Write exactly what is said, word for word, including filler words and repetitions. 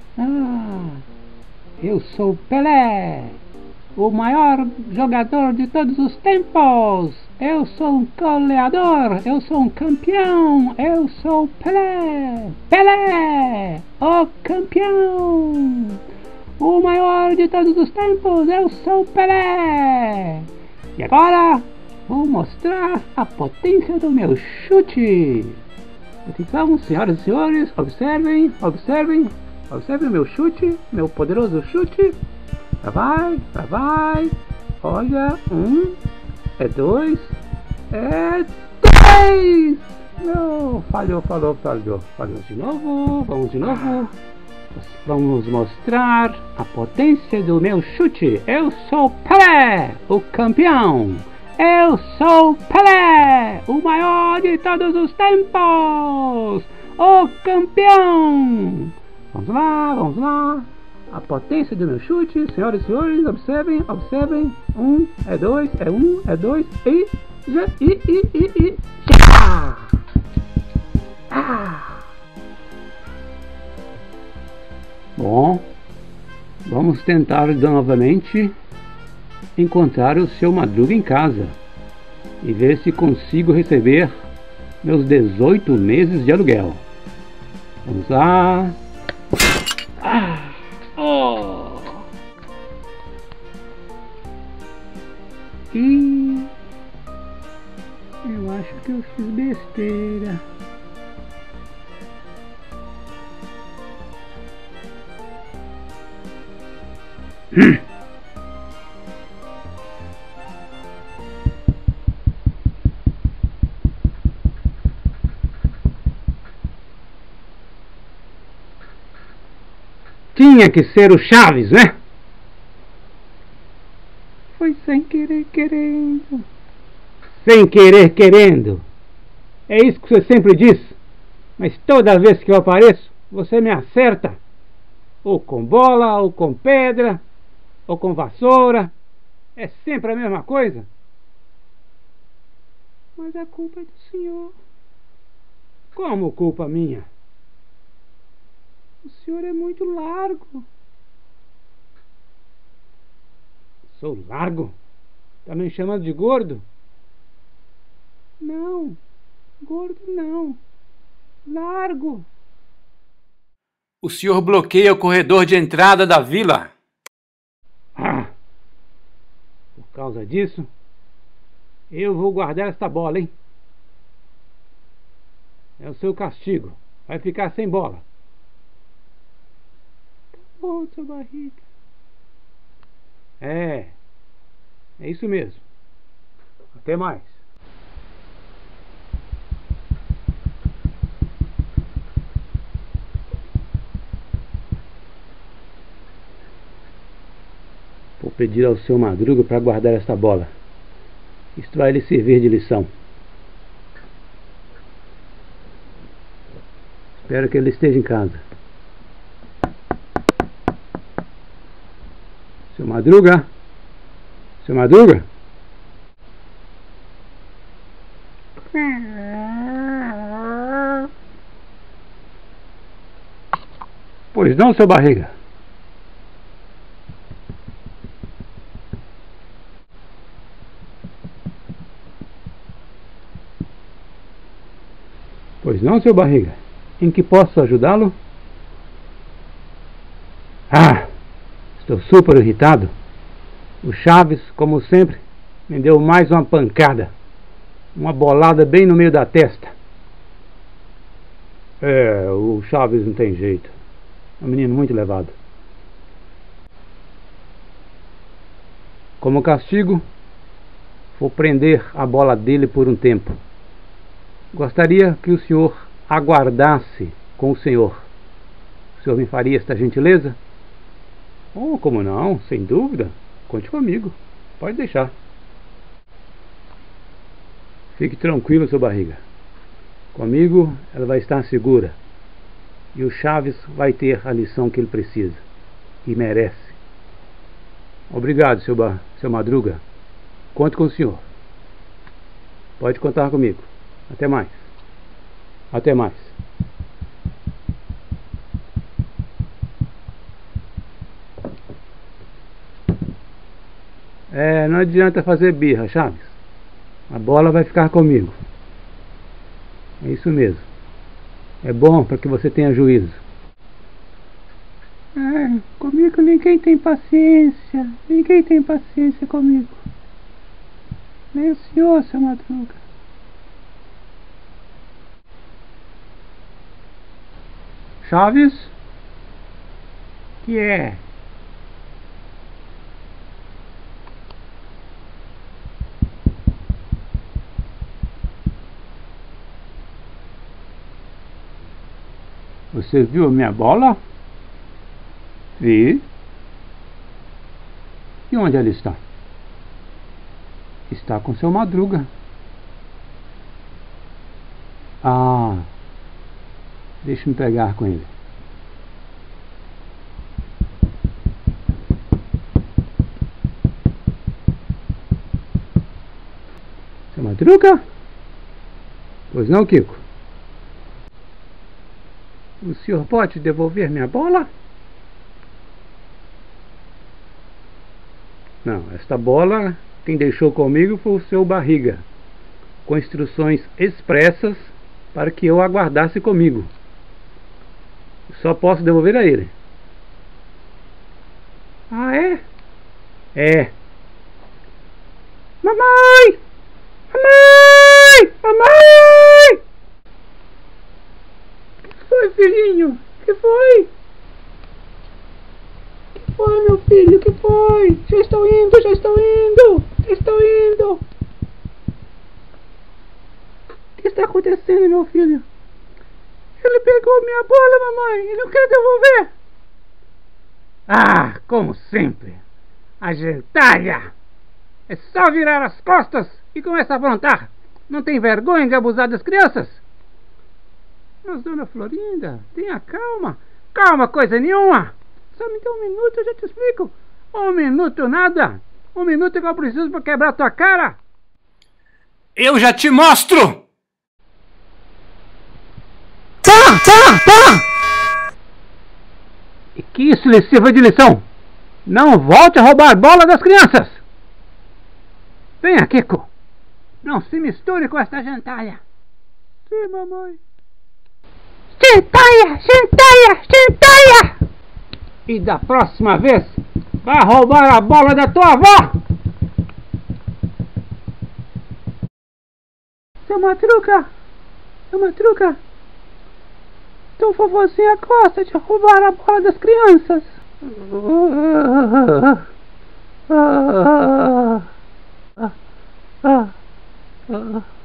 Ah, eu sou Pelé, o maior jogador de todos os tempos. Eu sou um goleador, eu sou um campeão, eu sou Pelé. Pelé, o campeão, o maior de todos os tempos. Eu sou Pelé. E agora vou mostrar a potência do meu chute. Então, senhoras e senhores, observem, observem, observem o meu chute, meu poderoso chute. Lá vai, lá vai. Olha, um, é dois, é três. Não, falhou, falhou, falhou. Falhou de novo, vamos de novo. Vamos mostrar a potência do meu chute. Eu sou Pelé, o campeão. Eu sou Pelé, o maior de todos os tempos, o campeão. Vamos lá, vamos lá. A potência do meu chute, senhoras e senhores, observem, observem. Um, é dois, é um, é dois, e, já, e, e, e, e, já! Ah! Bom, vamos tentar novamente encontrar o seu Madruga em casa e ver se consigo receber meus dezoito meses de aluguel. Vamos lá. Ah, oh. E eu acho que eu fiz besteira. Hum. Tinha que ser o Chaves, né? Foi sem querer querendo. Sem querer querendo. É isso que você sempre diz. Mas toda vez que eu apareço, você me acerta. Ou com bola, ou com pedra, ou com vassoura. É sempre a mesma coisa. Mas a culpa é do senhor. Como culpa minha? O senhor é muito largo. Sou largo? Tá me chamando de gordo? Não, gordo não. Largo. O senhor bloqueia o corredor de entrada da vila. Ah, por causa disso, eu vou guardar esta bola, hein? É o seu castigo. Vai ficar sem bola. Tá bom, seu barriga. É, é isso mesmo. Até mais. Vou pedir ao seu Madruga para guardar esta bola. Isto vai lhe servir de lição. Espero que ele esteja em casa. Seu Madruga? Seu Madruga? Pois não, seu barriga? Pois não, seu barriga? Em que posso ajudá-lo? Ah, estou super irritado. O Chaves, como sempre, me deu mais uma pancada. Uma bolada bem no meio da testa. É, o Chaves não tem jeito. É um menino muito levado. Como castigo, vou prender a bola dele por um tempo. Gostaria que o senhor aguardasse com o senhor. O senhor me faria esta gentileza? Oh, como não? Sem dúvida. Conte comigo. Pode deixar. Fique tranquilo, seu barriga. Comigo ela vai estar segura. E o Chaves vai ter a lição que ele precisa. E merece. Obrigado, seu, ba... seu Madruga. Conte com o senhor. Pode contar comigo. Até mais. Até mais. É, não adianta fazer birra, Chaves. A bola vai ficar comigo. É isso mesmo. É bom para que você tenha juízo. É, comigo ninguém tem paciência. Ninguém tem paciência comigo. Nem o senhor, seu Madruga. Chaves? Que é? Você viu a minha bola? Vi. E onde ela está? Está com seu Madruga. Ah, deixa-me pegar com ele. Seu Madruga? Pois não, Kiko? O senhor pode devolver minha bola? Não, esta bola quem deixou comigo foi o seu Barriga, com instruções expressas para que eu aguardasse comigo. Só posso devolver a ele. Ah, é? É. Mamãe! Mamãe! Mamãe! Que foi, filhinho? Que foi? Que foi, meu filho? Que foi? Já estou indo, já estou indo! Já estou indo! O que está acontecendo, meu filho? Ele pegou minha bola, mamãe! Ele não quer devolver! Ah, como sempre! A gentalha! É só virar as costas e começar a aprontar! Não tem vergonha de abusar das crianças? Mas, dona Florinda, tenha calma! Calma, coisa nenhuma! Só me dê um minuto, eu já te explico! Um minuto nada! Um minuto que eu preciso para quebrar tua cara! Eu já te mostro! Tá, tá, tá! E que isso lhe sirva de lição! Não volte a roubar a bola das crianças! Venha, Kiko! Não se misture com esta gentalha! Sim, mamãe! Gentalha! Gentalha! Gentalha! E da próxima vez, vai roubar a bola da tua avó! Seu Madruga! Seu Madruga! Teu vovozinho gosta de roubar a bola das crianças! Ah, ah, ah, ah, ah, ah.